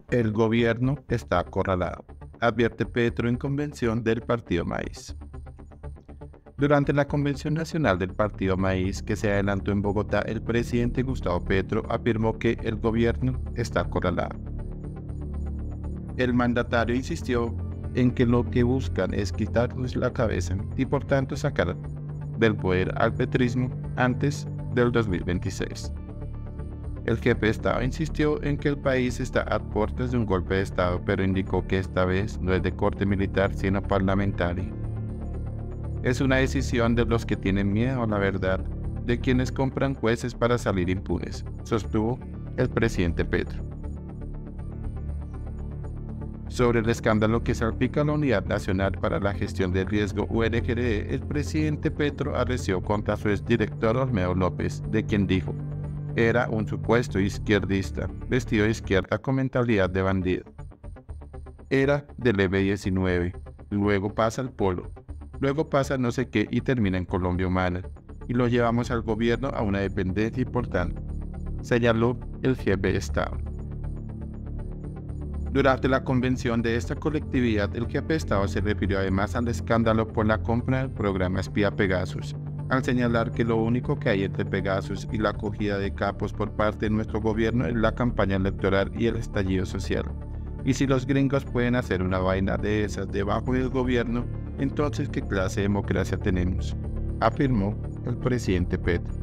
El gobierno está acorralado, advierte Petro en convención del Partido Maíz. Durante la convención nacional del Partido Maíz que se adelantó en Bogotá, el presidente Gustavo Petro afirmó que el gobierno está acorralado. El mandatario insistió en que lo que buscan es quitarnos la cabeza y por tanto sacar del poder al petrismo antes del 2026. El jefe de Estado insistió en que el país está a puertas de un golpe de Estado, pero indicó que esta vez no es de corte militar, sino parlamentario. Es una decisión de los que tienen miedo a la verdad, de quienes compran jueces para salir impunes, sostuvo el presidente Petro. Sobre el escándalo que salpica a la Unidad Nacional para la Gestión del Riesgo UNGRE, el presidente Petro arreció contra su exdirector Olmedo López, de quien dijo: era un supuesto izquierdista, vestido de izquierda con mentalidad de bandido. Era del EB-19, luego pasa al Polo, luego pasa no sé qué y termina en Colombia Humana, y lo llevamos al gobierno a una dependencia importante, señaló el jefe de Estado. Durante la convención de esta colectividad, el jefe de Estado se refirió además al escándalo por la compra del programa espía Pegasus, al señalar que lo único que hay entre Pegasus y la acogida de capos por parte de nuestro gobierno es la campaña electoral y el estallido social. Y si los gringos pueden hacer una vaina de esas debajo del gobierno, entonces ¿qué clase de democracia tenemos?, afirmó el presidente Petro.